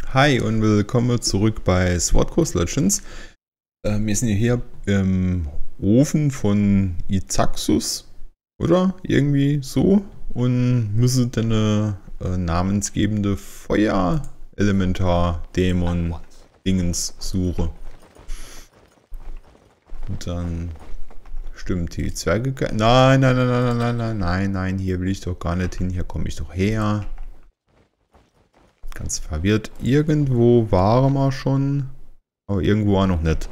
Hi und willkommen zurück bei Sword Coast Legends. Wir sind hier im Ofen von Izaxus, oder? Irgendwie so. Und müssen dann eine namensgebende Feuer-Elementar-Dämon-Dingens suchen. Und dann stimmt die Zwerge. Nein, nein, nein, nein, nein, nein, nein, nein, hier will ich doch gar nicht hin. Hier komme ich doch her. Ganz verwirrt. Irgendwo waren wir schon, aber irgendwo auch noch nicht.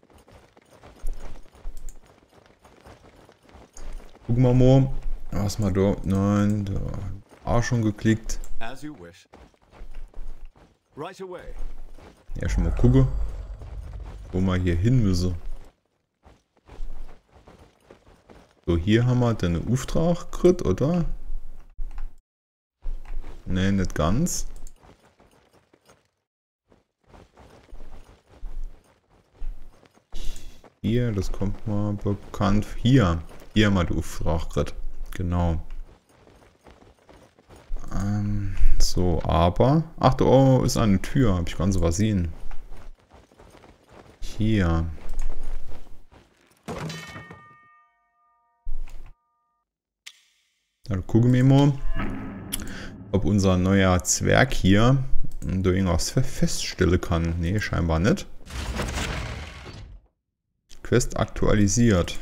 Gucken wir mal. Was mal da? Nein, da auch schon geklickt. Ja, schon mal gucken, wo wir hier hin müssen. So, hier haben wir den Auftrag gekriegt, oder? Ne, nicht ganz. Hier, das kommt mal bekannt. Hier haben wir den Auftrag gekriegt. Genau. So, aber... Ach, da ist eine Tür. Habe ich ganz übersehen. Hier. Dann gucken wir mal, ob unser neuer Zwerg hier da irgendwas feststellen kann. Ne, scheinbar nicht. Quest aktualisiert.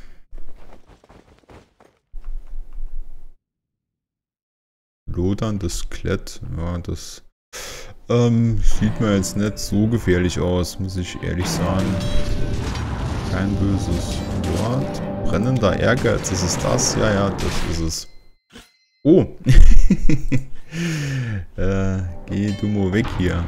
Loderndes Skelett. Ja, das sieht mir jetzt nicht so gefährlich aus, muss ich ehrlich sagen. Kein böses Wort. Brennender Ehrgeiz, ist es das? Ja, ja, das ist es. Oh! Geh du mal weg hier.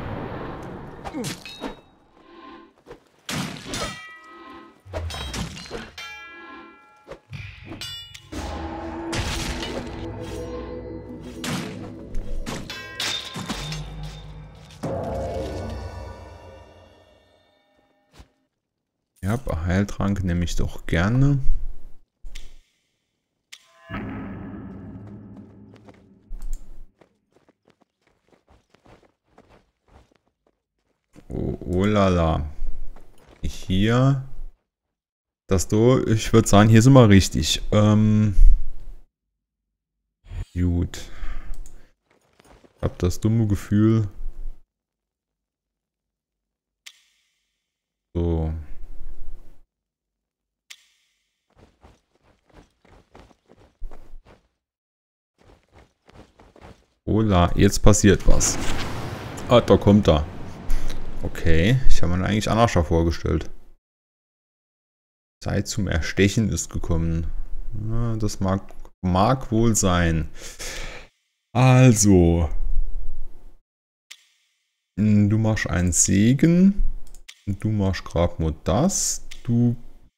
Ja, Heiltrank nehme ich doch gerne. Oh lala. Hier. Das do, ich würde sagen, hier sind wir richtig. Gut. Ich habe das dumme Gefühl. So. Ola, jetzt passiert was. Ah, da kommt er. Okay, ich habe mir eigentlich anders vorgestellt. Zeit zum Erstechen ist gekommen. Ja, das mag wohl sein. Also. Du machst einen Segen. Du machst gerade nur das. Du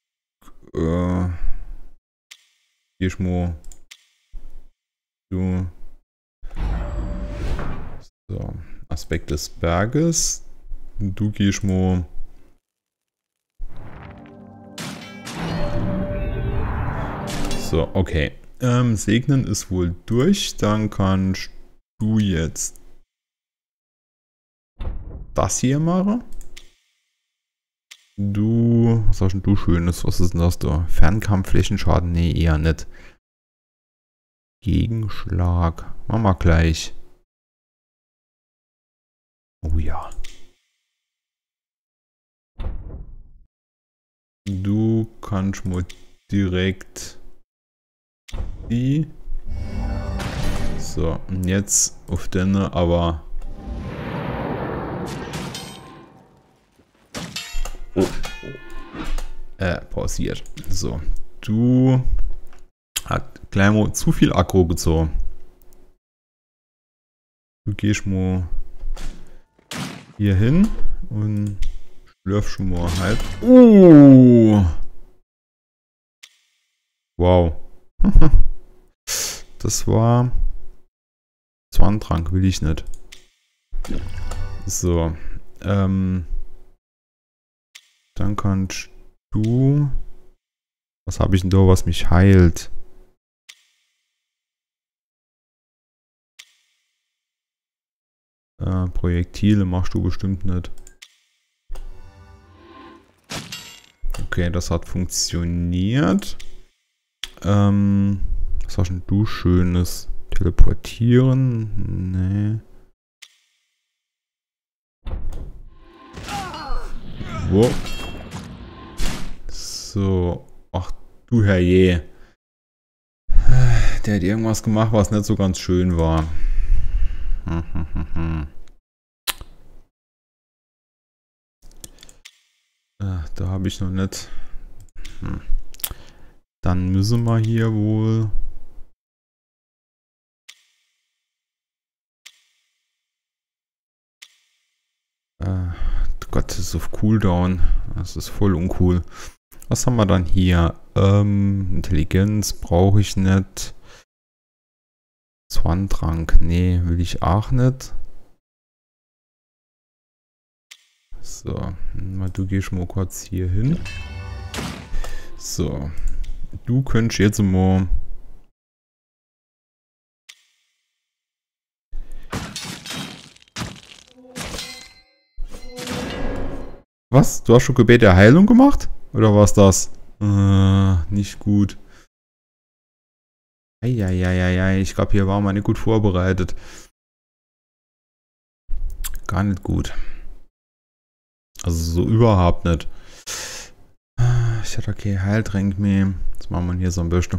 gehst mal. Du. So. Aspekt des Berges. Du gehst mal. So, okay. Segnen ist wohl durch. Dann kannst du jetzt das hier machen. Du, was hast denn du Schönes? Was ist denn das da? Fernkampf, Flächenschaden? Nee, eher nicht. Gegenschlag. Machen wir gleich. Oh ja. Du kannst mal direkt die. So, und jetzt auf deine, aber. Oh. Pausiert. So, du hat gleich mal zu viel Aggro gezogen. Du gehst mal hier hin und schlürf schon mal halb. Wow. Das war Zwandrang, will ich nicht. So. Dann kannst du. Was habe ich denn da, was mich heilt? Projektile machst du bestimmt nicht. Okay, das hat funktioniert. Was hast denn du Schönes? Teleportieren? Nee. Wow. So. Ach du Herrje. Der hat irgendwas gemacht, was nicht so ganz schön war. Da habe ich noch nicht. Dann müssen wir hier wohl. Gott, das ist auf Cooldown. Das ist voll uncool. Was haben wir dann hier? Intelligenz brauche ich nicht. Zwangtrank. Nee, will ich auch nicht. So, du gehst mal kurz hier hin. So, du könntest jetzt mal. Was? Du hast schon Gebet der Heilung gemacht? Oder was das? Nicht gut. Eieieiei, ich glaube, hier war man nicht gut vorbereitet. Gar nicht gut. Also so überhaupt nicht. Ich hatte okay, Heiltränk mehr. Was machen wir hier so am besten?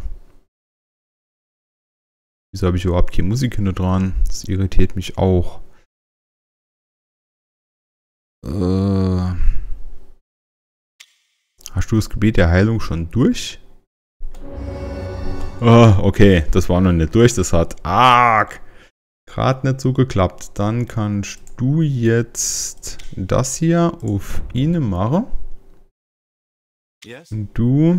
Wieso habe ich überhaupt keine Musik hinter dran? Das irritiert mich auch. Hast du das Gebet der Heilung schon durch? Okay, das war noch nicht durch. Das hat gerade nicht so geklappt. Dann kannst du jetzt das hier auf ihn machen. Yes. Und du...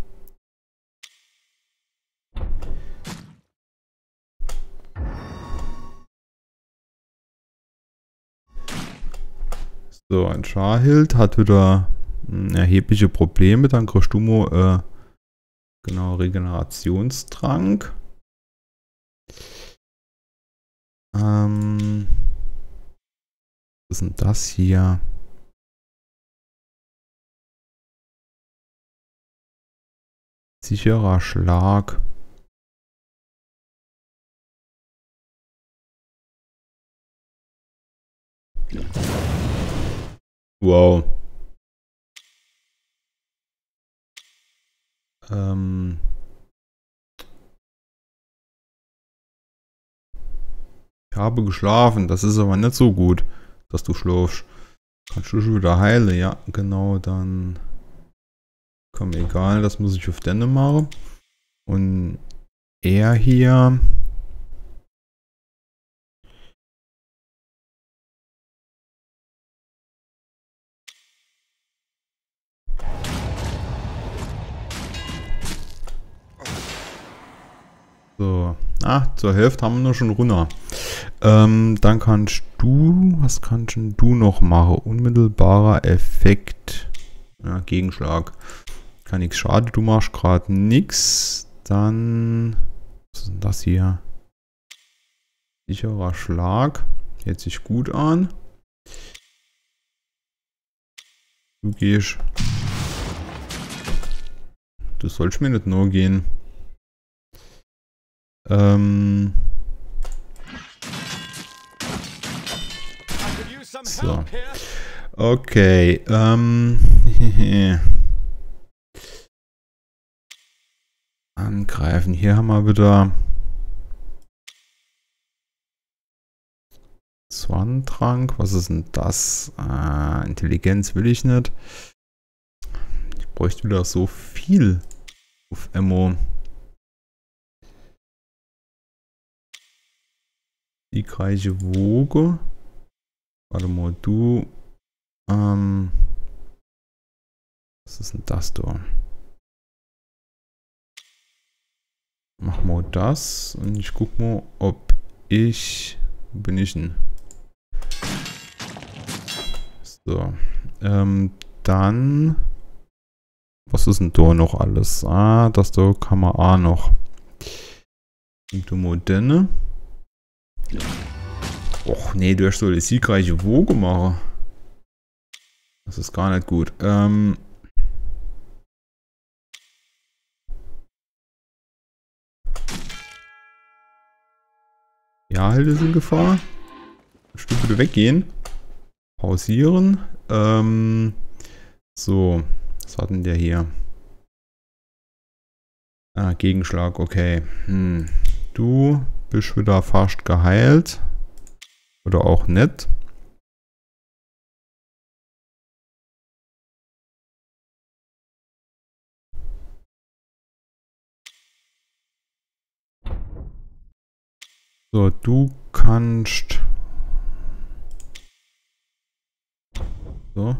So, ein Scharhild hat wieder erhebliche Probleme. Dann kriegst du mal, genau, Regenerationstrank. Was ist denn das hier? Sicherer Schlag. Wow. Ich habe geschlafen. Das ist aber nicht so gut, dass du schläfst. Kannst du schon wieder heilen? Ja, genau, dann... Komm, egal, das muss ich auf Denne machen. Und er hier... So, zur Hälfte haben wir noch schon runter. Dann kannst du, was kannst du noch machen? Unmittelbarer Effekt. Ja, Gegenschlag. Kann nichts schaden, du machst gerade nichts. Dann, was ist denn das hier? Sicherer Schlag. Hört sich gut an. Du gehst. Du sollst mir nicht nur gehen. So. Okay. Angreifen. Hier haben wir wieder Zwangtrank. Was ist denn das? Intelligenz will ich nicht. Ich bräuchte wieder so viel auf Ammo. Siegreiche Woge. Warte mal, du. Was ist denn das da? Mach mal das und ich guck mal, ob ich. Wo bin ich denn? So. Dann. Was ist denn da noch alles? Das da kann man auch noch. Und du Moderne. Och nee, du hast so eine siegreiche Woge machen. Das ist gar nicht gut. Ja, Helden ist in Gefahr. Ein Stück bitte weggehen. Pausieren. So, was hat denn der hier? Ah, Gegenschlag, okay. Du bist wieder fast geheilt. Oder auch nicht. So, du kannst... So.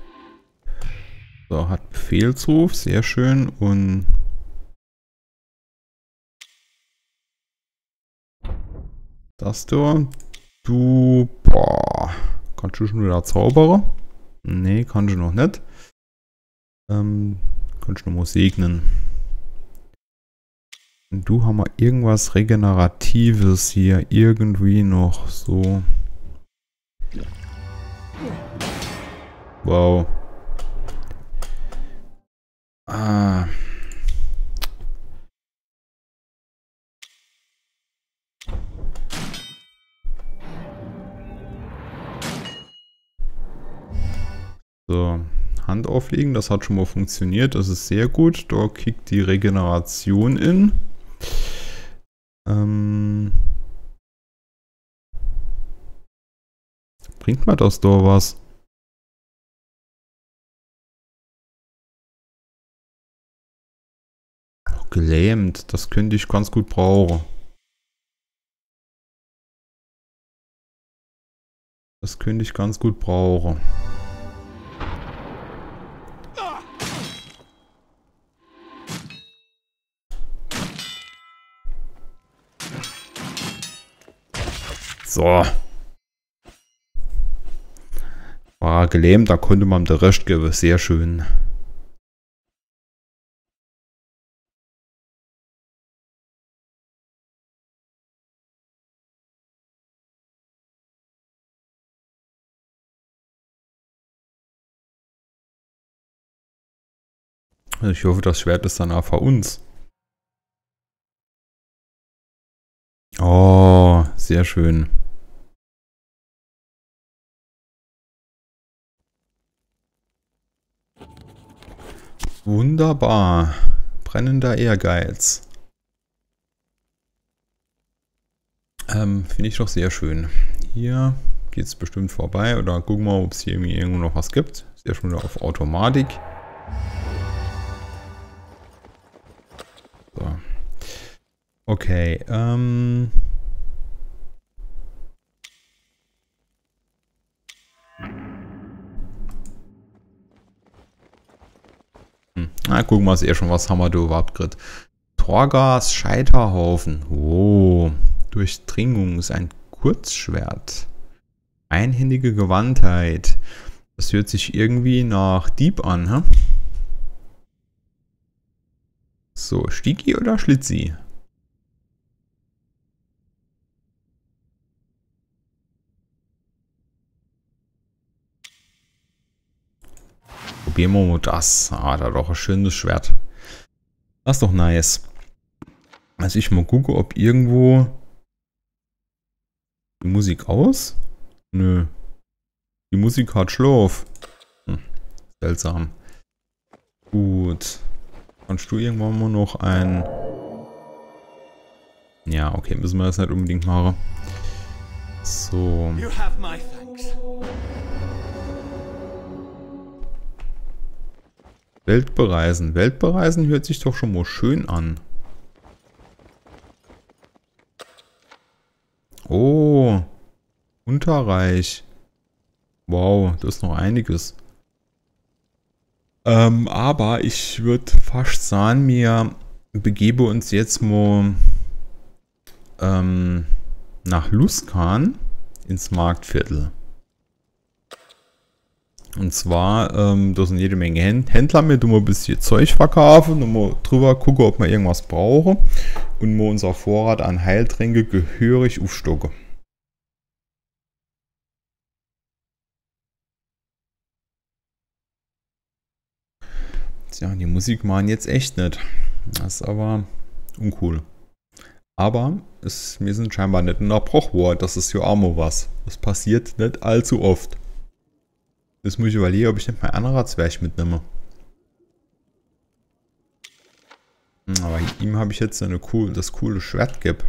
So, hat Befehlsruf, sehr schön. Und... das da. Du... Boah. Kannst du schon wieder zaubern? Nee, kannst du noch nicht. Kannst du noch mal segnen. Und du haben wir irgendwas Regeneratives hier irgendwie noch so. Wow. Ah. So, Hand auflegen, das hat schon mal funktioniert, das ist sehr gut. Da kickt die Regeneration in. Bringt mir das da was? Oh, gelähmt, das könnte ich ganz gut brauchen. Das könnte ich ganz gut brauchen. So. War gelähmt, da konnte man den Rest geben. Sehr schön. Ich hoffe, das Schwert ist dann auch für uns. Oh, sehr schön. Wunderbar. Brennender Ehrgeiz. Finde ich doch sehr schön. Hier geht es bestimmt vorbei. Oder gucken wir mal, ob es hier irgendwie irgendwo noch was gibt. Ist ja schon wieder auf Automatik. So. Okay, na, gucken wir es schon, was haben wir da überhaupt gerade? Torgas Scheiterhaufen. Oh, Durchdringung ist ein Kurzschwert. Einhändige Gewandtheit. Das hört sich irgendwie nach Dieb an, hä? So, Stigi oder Schlitzi? Probieren wir mal das. Ah, da hat doch ein schönes Schwert. Das ist doch nice. Also ich mal gucke, ob irgendwo die Musik aus? Nö. Die Musik hat Schlaf. Seltsam. Gut. Kannst du irgendwann mal noch ein... Ja, okay, müssen wir das nicht unbedingt machen. So. Welt bereisen. Welt bereisen hört sich doch schon mal schön an. Oh. Unterreich. Wow, das ist noch einiges. Aber ich würde fast sagen, wir begeben uns jetzt mal nach Luskan ins Marktviertel. Und zwar, da sind jede Menge Händler mit, wo wir ein bisschen Zeug verkaufen und mal drüber gucken, ob wir irgendwas brauchen. Und wir unser Vorrat an Heiltränke gehörig aufstocken. Tja, die Musik machen jetzt echt nicht. Das ist aber uncool. Aber wir sind scheinbar nicht in der Bruchwort. Das ist ja auch mal was. Das passiert nicht allzu oft. Jetzt muss ich überlegen, ob ich nicht mal einen anderen Zwerg mitnehme. Aber ihm habe ich jetzt das coole Schwert gegeben.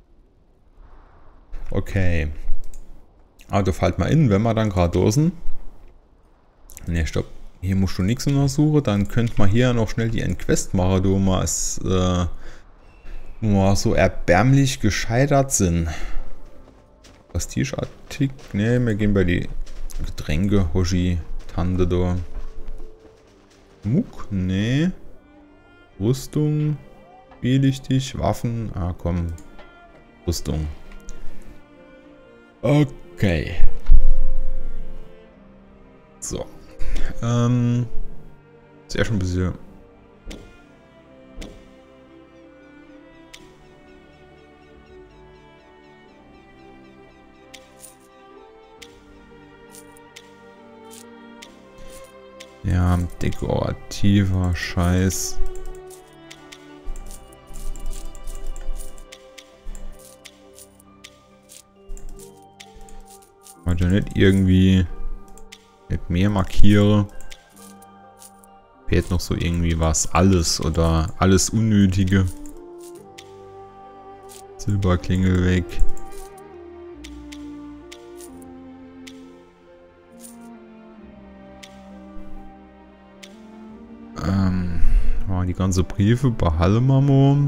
Okay. Also fällt mal in, wenn wir dann gerade da sind. Ne, stopp. Hier musst du nichts untersuchen. Dann könnte man hier noch schnell die Endquest machen, wo wir so erbärmlich gescheitert sind. Was Tischartikel? Ne, wir gehen bei die Getränke, Hoshi, Tante da. Muck? Ne. Rüstung. Zwielichtig. Waffen. Ah, komm. Rüstung. Okay. So. Sehr schon ein bisschen. Ja, dekorativer Scheiß. Heute nicht irgendwie mit mehr markiere. Fehlt noch so irgendwie was. Alles oder alles Unnötige. Silberklingel weg. Die ganze Briefe behalten wir mal.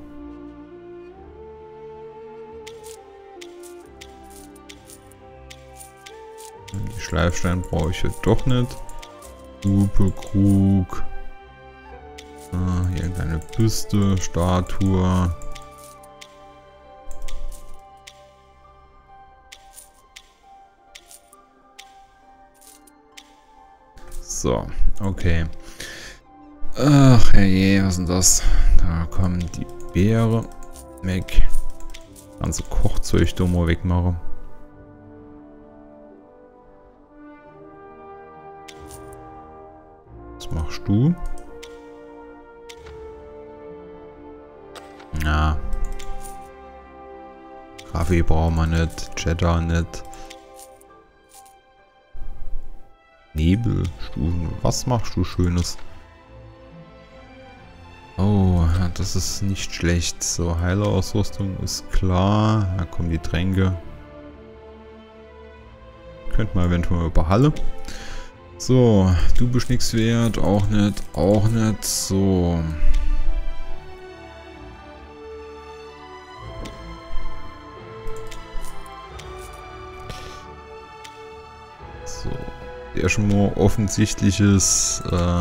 Die Schleifsteine brauche ich jetzt doch nicht. Lupe, Krug. Hier irgendeine Büste, Statue. So, okay. Ach herrje, was ist denn das? Da kommen die Beere weg. Ganze Kochzeug da mal wegmachen. Was machst du? Ja. Kaffee brauchen wir nicht. Cheddar nicht. Nebelstufen. Was machst du Schönes? Oh, das ist nicht schlecht. So, Heilerausrüstung ist klar. Da kommen die Tränke. Könnte man eventuell überhallen. So, du bist nichts wert. Auch nicht. Auch nicht. So. So. Der schon mal offensichtliches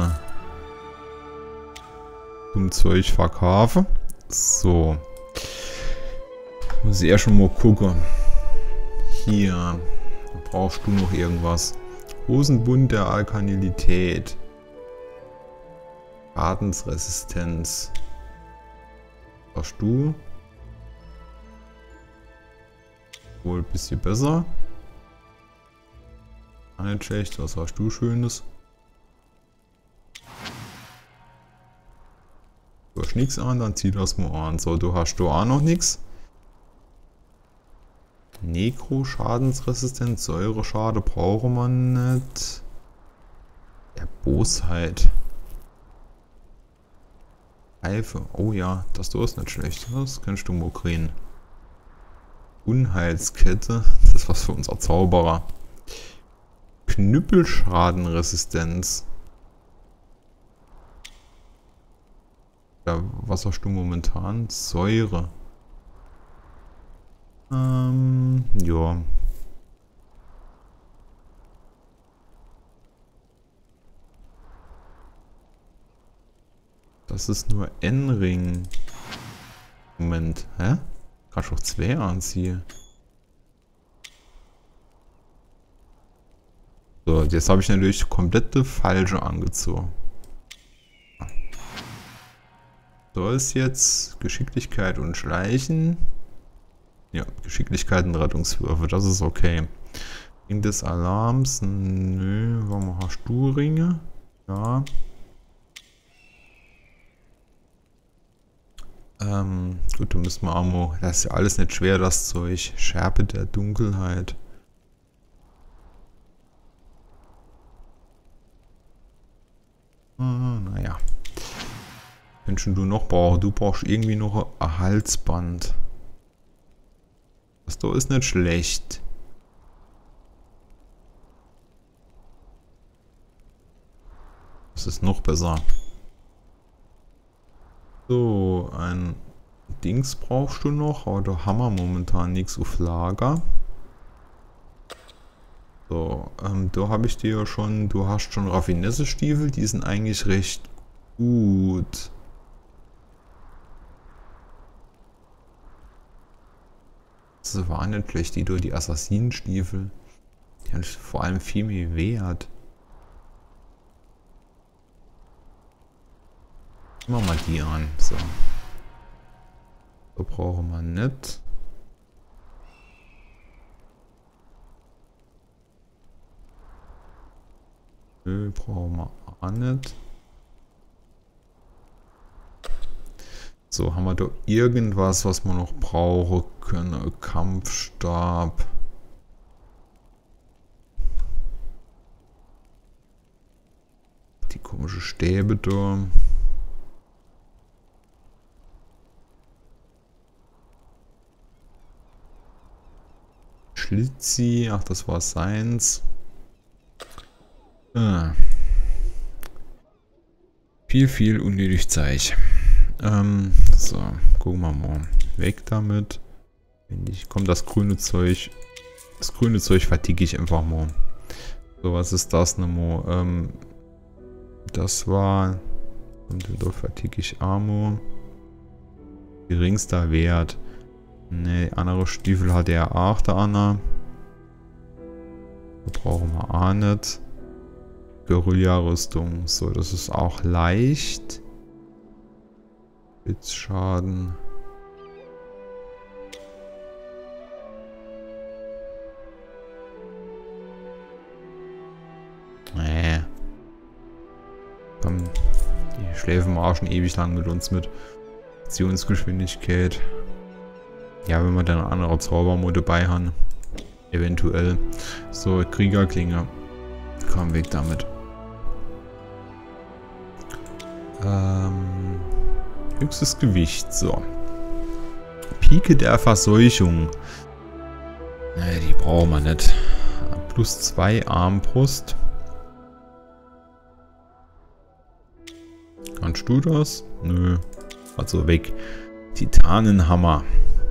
zum Zeug verkaufen. So. Muss ich schon mal gucken. Hier. Brauchst du noch irgendwas? Hosenbund der Alkalinität. Schadensresistenz. Brauchst du? Wohl ein bisschen besser. Nicht schlecht. Was hast du Schönes? Du hast nichts an, dann zieh das mal an. So, du hast da auch noch nichts. Nekro, Schadensresistenz, Säureschade brauchen wir nicht. Der Bosheit. Eife. Oh ja, das da ist nicht schlecht. Das kannst du mal kriegen. Unheilskette. Das ist was für unser Zauberer. Knüppelschadenresistenz. Ja, was hast du momentan? Säure. Ja. Das ist nur N-Ring. Moment, hä? Kannst du auch 2 anziehen. So, jetzt habe ich natürlich komplette falsche angezogen. So ist jetzt Geschicklichkeit und Schleichen. Ja, Geschicklichkeit und Rettungswürfe, das ist okay. Ring des Alarms, nö, warum hast du Ringe? Ja. Gut, da müssen wir Ammo. Das ist ja alles nicht schwer, das Zeug. Schärpe der Dunkelheit. Naja. Menschen du noch brauchst. Du brauchst irgendwie noch ein Halsband. Das da ist nicht schlecht. Das ist noch besser. So, ein Dings brauchst du noch, aber da haben wir momentan nichts auf Lager. So, da habe ich dir ja schon, du hast schon Raffinesse-Stiefel, die sind eigentlich recht gut. Das war nicht schlecht, die Assassinenstiefel. Die haben vor allem viel mehr Wert. Machen wir mal die an. So. So brauchen wir nicht. Nö, brauchen wir auch nicht. So, haben wir da irgendwas, was wir noch brauchen können? Kampfstab. Die komische Stäbe da. Schlitzi, ach, das war seins. Viel unnötig Zeug. So, gucken wir mal. Weg damit. Kommt das grüne Zeug. Das grüne Zeug verticke ich einfach mal. So, was ist das nochmal? Das war. Und da verticke ich Armor. Geringster Wert. Ne, andere Stiefel hat er auch, der Anna. Da brauchen wir auch nicht. Guerilla-Rüstung. So, das ist auch leicht. Blitzschaden. Komm, die Schläfen marschen ewig lang mit uns mit. Aktionsgeschwindigkeit. Ja, wenn wir dann eine andere Zaubermode dabei haben. Eventuell. So, Kriegerklinge. Komm, weg damit. Höchstes Gewicht. So. Pike der Verseuchung. Ne, die brauchen wir nicht. Plus 2 Armbrust. Kannst du das? Nö. Also weg. Titanenhammer.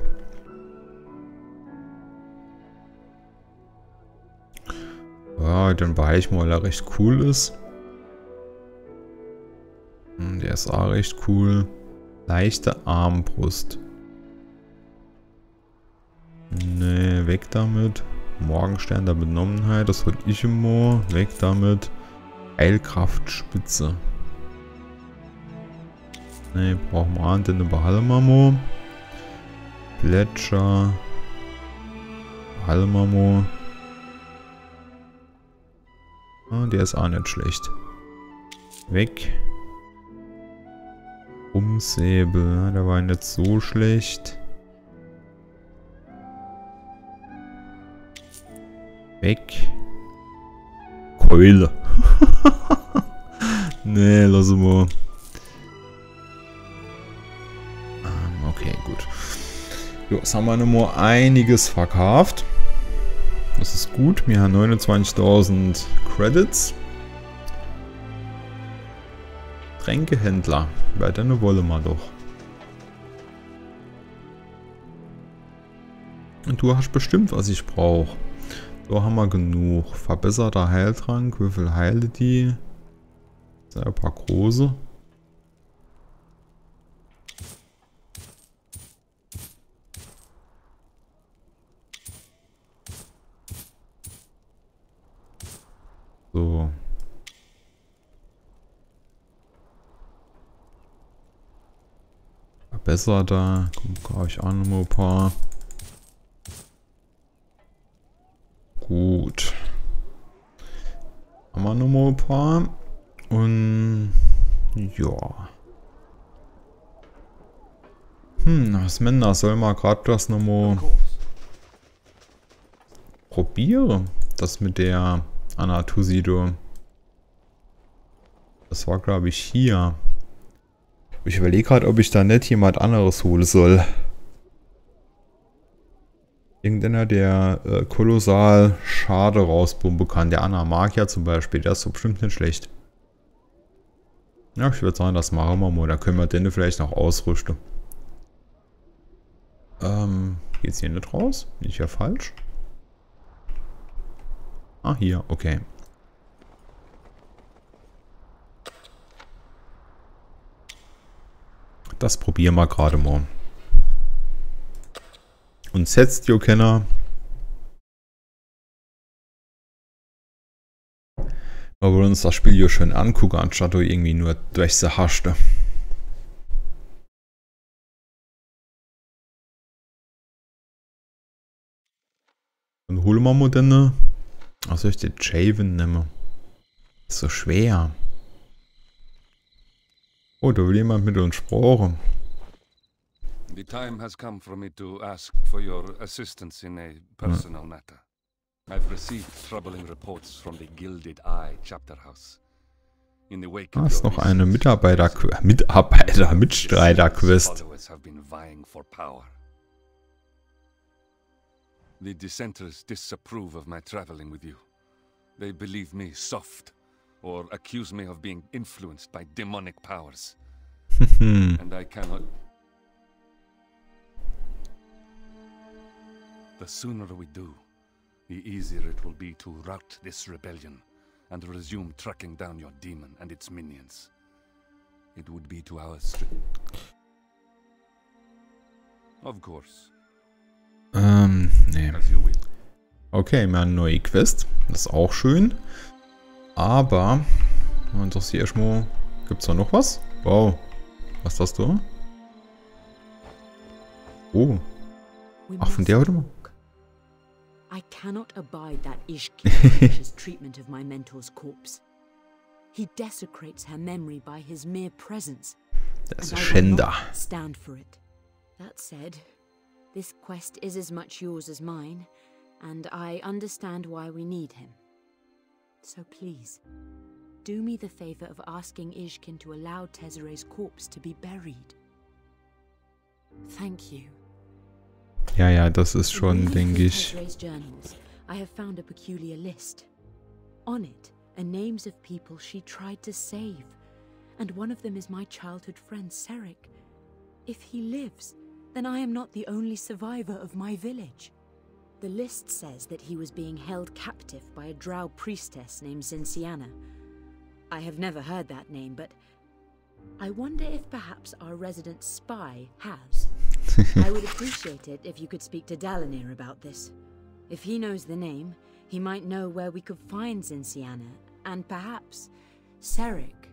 Ja, den Bereich mal, der recht cool ist. Der ist auch recht cool. Leichte Armbrust. Ne, weg damit. Morgenstern der Benommenheit, das wollte ich immer. Weg damit. Heilkraftspitze. Ne, brauchen wir an, den Behalmamo. Gletscher. Behalmamo. Ah, der ist auch nicht schlecht. Weg. Umsäbel, der war nicht so schlecht. Weg. Keule. Nee, lass mal. Okay, gut. Jo, jetzt haben wir nochmal einiges verkauft. Das ist gut. Wir haben 29.000 Credits. Tränkehändler. Weiter eine wollen wir doch. Und du hast bestimmt, was ich brauche. Da haben wir genug. Verbesserter Heiltrank. Wie viel heile die? Das sind ein paar große. So. Verbesserter. Komm, brauche ich auch noch mal ein paar. Gut. Haben wir noch mal ein paar. Und ja. Das Männer soll mal gerade das nochmal probieren. Das mit der Anatusido. Das war, glaube ich, hier. Ich überlege gerade, ob ich da nicht jemand anderes holen soll. Irgendeiner, der kolossal Schade rausbomben kann. Der Anna Magia zum Beispiel, der ist so bestimmt nicht schlecht. Ja, ich würde sagen, das machen wir mal. Da können wir den vielleicht noch ausrüsten. Geht's hier nicht raus? Bin ich ja falsch? Ah, hier, okay. Das probieren wir gerade mal. Und setzt ihr Kenner. Wir wollen uns das Spiel hier schön angucken, anstatt irgendwie nur durch die Haschte. Dann holen wir mal den. Was soll ich den Javen nehmen? Ist so schwer. Oh, da will jemand mit uns sprechen. The time has come for me to ask for your assistance in a personal matter. I've received troubling reports from the Gilded Eye Chapter House. In the wake of ist noch eine Mitstreiter-Quest. The dissenters disapprove of my traveling with you. They believe me soft, or accuse me of being influenced by demonic powers. And I cannot... The sooner we do, the easier it will be to rout this rebellion and resume tracking down your demon and its minions. It would be to our Of course. Nee. Okay, wir haben eine neue Quest. Das ist auch schön. Aber, und das hier erstmal. Gibt's da noch was? Wow. Was ist das da? Oh. Ach, von der heute mal. I cannot abide that Ishki's treatment of my mentor's corpse. He desecrates her memory by his mere presence. Das ist Schänder. Stand for it. That said, this quest is as much yours as mine, and I understand why we need him. So please, do me the favor of asking Ishkin to allow Tezere's corpse to be buried. Thank you. Ja, ja, das ist schon, denke ich. I have found a peculiar list. On it are names of people she tried to save, and one of them is my childhood friend Serik. If he lives, then I am not the only survivor of my village. The list says that he was being held captive by a drow priestess named Zinciana. I have never heard that name, but I wonder if perhaps our resident spy has. I would appreciate it if you could speak to Dalinir about this. If he knows the name, he might know where we could find Zinciana, and perhaps Serik.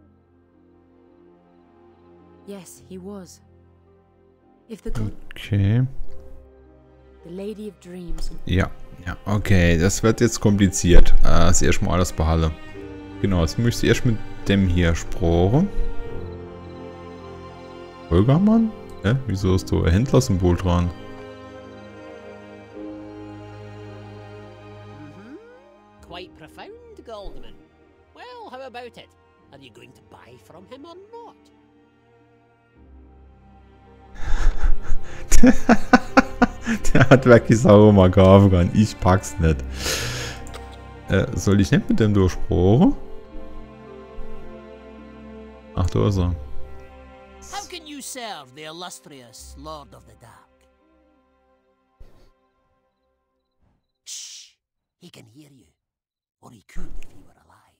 Yes, he was. If the god... Okay. The Lady of Dreams. Ja, ja, okay, das wird jetzt kompliziert. Das erstmal alles behalten. Genau, jetzt müsste ich erst mit dem hier sprechen. Holgermann? Wieso ist da ein Händlersymbol dran? Quite profound, Goldman. Well, how about it? Are you going to buy from him or not? Der hat wirklich sauer mal kaufen können. Ich pack's nicht. Soll ich nicht mit dem durchsprechen? Ach, da ist er. How can you serve the illustrious Lord of the Dark? Shh! He can hear you. Or he could if he were alive.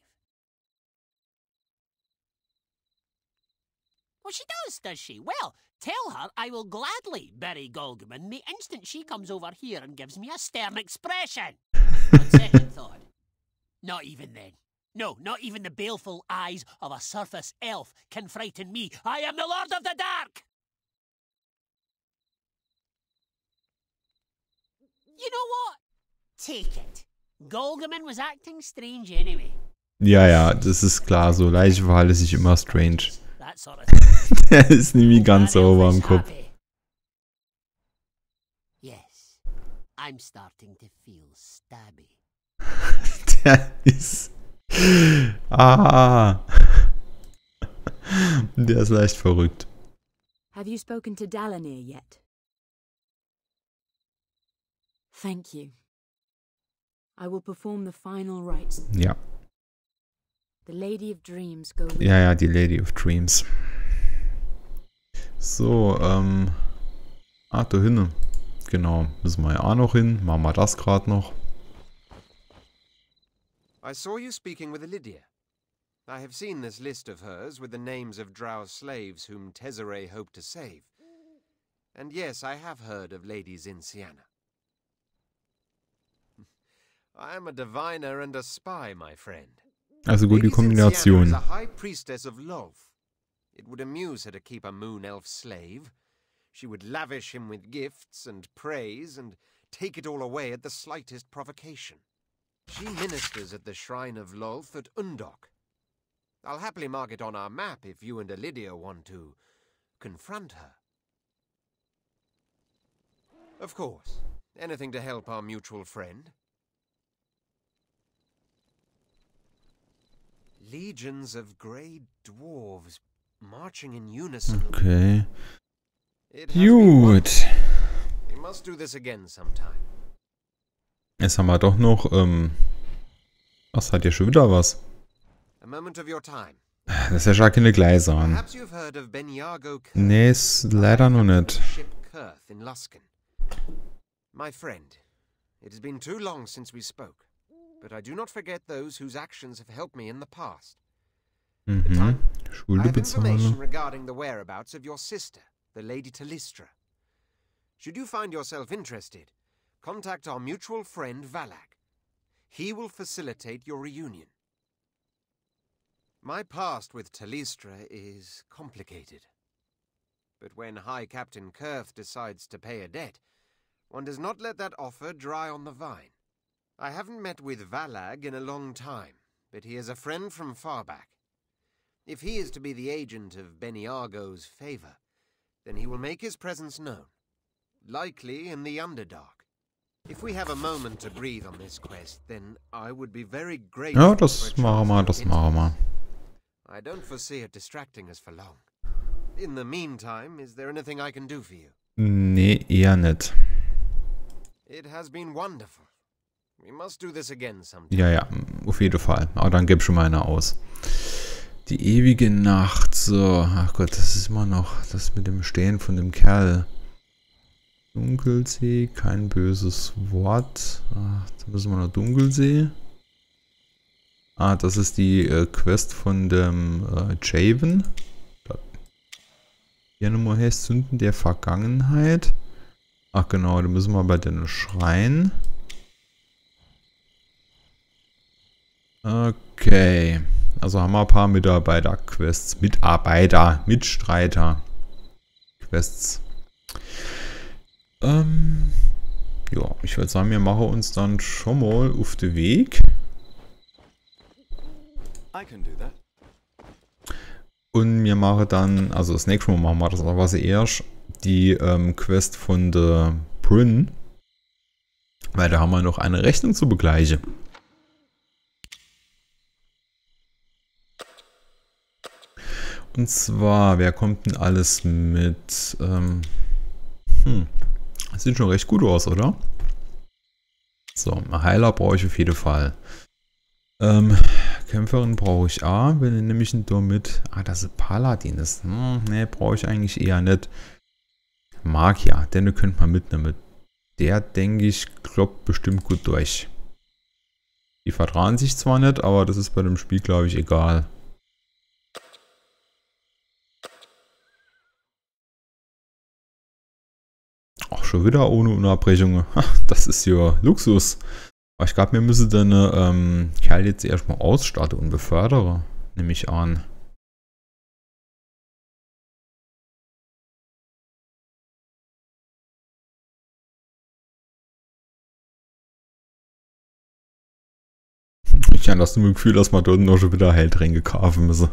Well, she does she? Well, tell her I will gladly bury Golgman the instant she comes over here and gives me a stern expression. On second thought, not even then. No, not even the baleful eyes of a surface elf can frighten me. I am the Lord of the Dark! You know what? Take it. Golgaman was acting strange anyway. Ja, ja, das ist klar. So Leiche verhalten sich immer strange. That sort of thing. Der ist nämlich ganz sauber im Kopf. I'm starting to feel stabby. Der ist... Ah. Der ist leicht verrückt. Have you spoken to Dalanir yet? Thank you. I will perform the final rites. Ja. The Lady of Dreams go with Ja, die Lady of Dreams. So, da hinten. Genau, müssen wir ja auch noch hin. Machen wir das gerade noch. I saw you speaking with Lydia. I have seen this list of hers with the names of Drow slaves whom Tezzeret hoped to save. And yes, I have heard of Lady Zinciana. I am a diviner and a spy, my friend. Also gut, die Lady Zinciana Kombination. is a high priestess of Lolth. It would amuse her to keep a moon elf slave. She would lavish him with gifts and praise and take it all away at the slightest provocation. She ministers at the shrine of Lolth at Undok. I'll happily mark it on our map if you and Lydia want to confront her. Of course, anything to help our mutual friend. Legions of grey dwarves marching in unison. Okay. It has been wonderful. Gut. We must do this again sometime. Jetzt haben wir doch noch, was hat hier schon wieder was? A moment of your time. Das ist ja schon keine Gleise an. Perhaps you've heard of Benyago Kurth. Nee, ist leider noch nicht. Ship Kurth in Luskan. My friend, it has been too long since we spoke, but I do not forget those whose actions have helped me in the past. Mhm. I Schulde have information bezahlen. regarding the whereabouts of your sister, the Lady Talistra. Should you find yourself interested, contact our mutual friend Valak. He will facilitate your reunion. My past with Talistra is complicated. But when High Captain Kurth decides to pay a debt, one does not let that offer dry on the vine. I haven't met with Valag in a long time, but he is a friend from far back. If he is to be the agent of Benyago's favor, then he will make his presence known, likely in the Underdark. If we have a moment to breathe on this quest, then I would be very grateful. Ja, das machen wir, das machen wir. I don't foresee it distracting us for long. In the meantime, is there anything I can do for you? Nee, eher nicht. It has been wonderful. We must do this again sometime. Ja, auf jeden Fall. Aber dann gib schon mal eine aus. Die ewige Nacht. So, ach Gott, das ist immer noch das mit dem Stehen von dem Kerl. Dunkelsee, kein böses Wort. Ach, da müssen wir noch Dunkelsee. Ah, das ist die Quest von dem Javen. Hier nochmal heißt Sünden der Vergangenheit. Ach genau, da müssen wir bei den Schrein. Okay. Also haben wir ein paar Mitarbeiter-Quests. Mitstreiter-Quests. Ja, ich würde sagen, wir machen uns dann schon mal auf den Weg. I can do that. Und wir machen dann, also das nächste Mal machen wir das aber erst, die Quest von der Bryn. Weil da haben wir noch eine Rechnung zu begleichen. Und zwar, wer kommt denn alles mit? Das sieht schon recht gut aus, oder? So, einen Heiler brauche ich auf jeden Fall. Kämpferin brauche ich auch. Wenn nehme ich ihn da mit. Ah, das ist Paladin. Das, ne, brauche ich eigentlich eher nicht. Magier, den könnt man mitnehmen. Der, denke ich, kloppt bestimmt gut durch. Die vertrauen sich zwar nicht, aber das ist bei dem Spiel, glaube ich, egal. Auch schon wieder ohne Unterbrechungen. Das ist ja Luxus. Aber ich glaube, wir müssen den Kerl jetzt erstmal ausstatten und befördern. Nehme ich an. Ich habe das Gefühl, dass wir dort noch schon wieder Heiltränke kaufen müssen.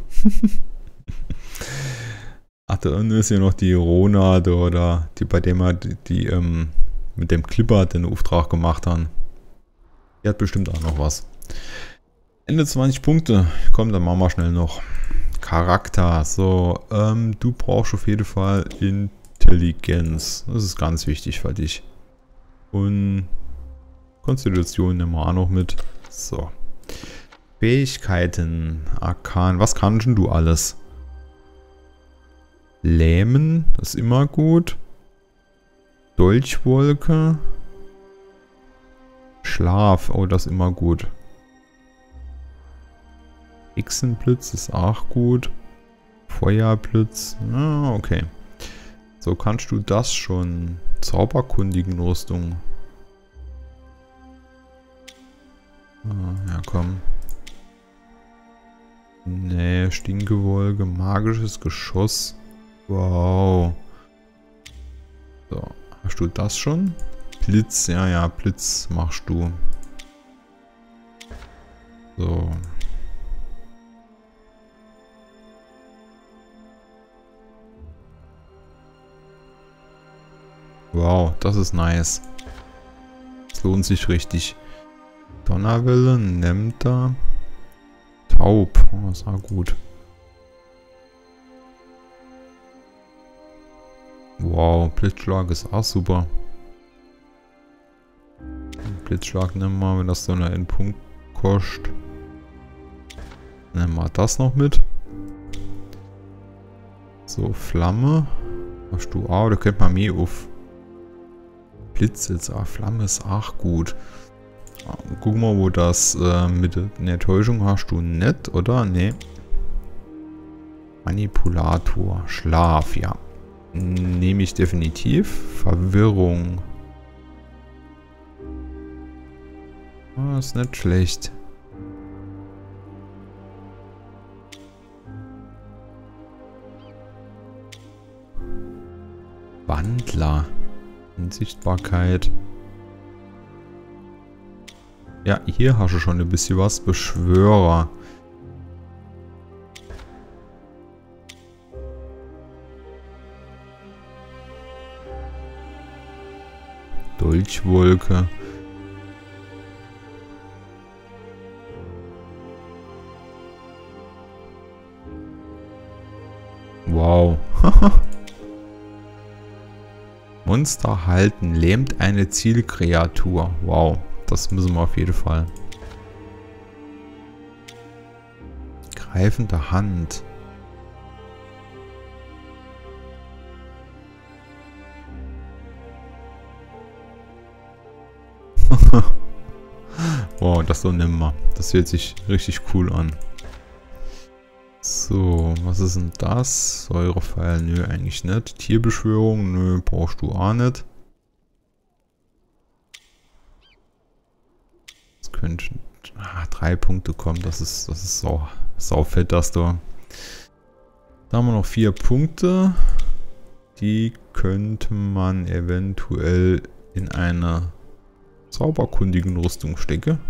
Ach, da unten ist ja noch die Rona, oder die, bei dem wir die mit dem Clipper den Auftrag gemacht haben. Der hat bestimmt auch noch was. Ende 20 Punkte. Komm, dann machen wir schnell noch. Charakter. So, du brauchst auf jeden Fall Intelligenz. Das ist ganz wichtig für dich. Und Konstitution nehmen wir auch noch mit. So. Fähigkeiten. Arkan. Was kannst denn du alles? Lähmen. Das ist immer gut. Dolchwolke. Schlaf. Oh, das ist immer gut. Hexenblitz ist auch gut. Feuerblitz. Ah, okay. So, kannst du das schon? Zauberkundigen Rüstung. Ah, ja, komm. Nee, Stinkewolke. Magisches Geschoss. Wow. So, hast du das schon? Blitz, ja, Blitz machst du. So. Wow, das ist nice. Das lohnt sich richtig. Donnerwelle, Nemter, Taub. Oh, das war gut. Wow, Blitzschlag ist auch super. Blitzschlag nehmen wir, wenn das so einen Punkt kostet. Nehmen wir das noch mit. So, Flamme. Hast du auch, da kennt man mehr auf. Blitz jetzt, Flamme ist auch gut. Guck mal, wo das mit der Täuschung hast du nicht, oder? Nee. Manipulator, Schlaf, ja. Nehme ich definitiv. Verwirrung. Oh, ist nicht schlecht. Wandler. Unsichtbarkeit. Ja, hier hast du schon ein bisschen was. Beschwörer. Dolchwolke. Wow. Monster halten, lähmt eine Zielkreatur. Wow, das müssen wir auf jeden Fall. Greifende Hand. Wow, das so nehmen wir. Das hört sich richtig cool an. So, was ist denn das? Säurepfeil, nö, eigentlich nicht. Tierbeschwörung, nö, brauchst du auch nicht. Das könnte 3 Punkte kommen, das ist sau fett, das da. Da haben wir noch 4 Punkte. Die könnte man eventuell in eine zauberkundigen Rüstung stecken.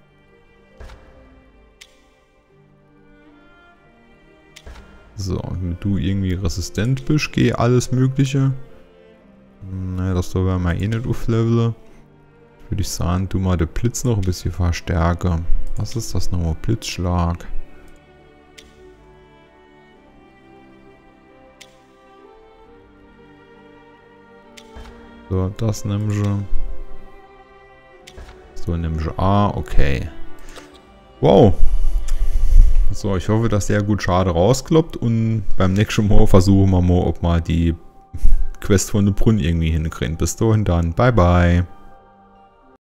So, wenn du irgendwie resistent bist, geh alles Mögliche. Naja, das da werden wir eh nicht aufleveln. Würde ich sagen, du mal den Blitz noch ein bisschen verstärken. Was ist das nochmal? Blitzschlag. So, das nehmen wir. So, nehmen wir okay. Wow. So, ich hoffe, dass der gut Schade rauskloppt und beim nächsten Mal versuchen wir mal, ob wir die Quest von der Brunnen irgendwie hinkriegen. Bis dahin dann. Bye, bye.